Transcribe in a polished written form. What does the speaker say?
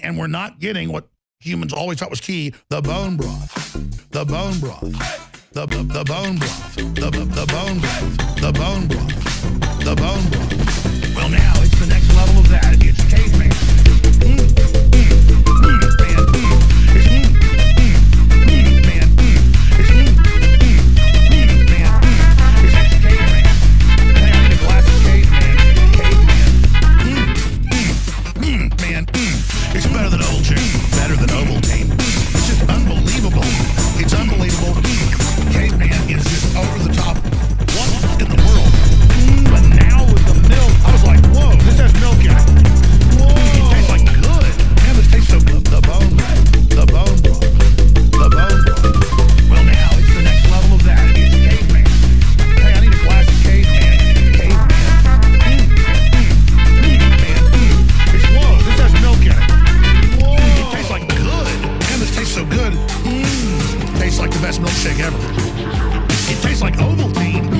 and we're not getting what humans always thought was key, the bone broth. The bone broth. The bone broth. The bone broth. The bone broth. The bone broth. Well, now it's the next level of that. It's Caveman. Man. It's man. It's man. It's Caveman. Hey, I need a glass of Caveman. Man. It's better than Ovaltine. Better than Ovaltine. It's just unbelievable. It's unbelievable. Caveman is just over the top. What in the world? But now with the milk, I was like, whoa, this has milk in it. Whoa. It tastes like good. Man, this tastes so good. The bone broth. The bone broth. The bone broth. Well, now it's the next level of that. It's Caveman. Hey, I need a glass of Caveman. Caveman. It's whoa, this has milk in it. Whoa. It tastes like good. Man, this tastes so good. Tastes like the best milkshake ever. It tastes like Ovaltine.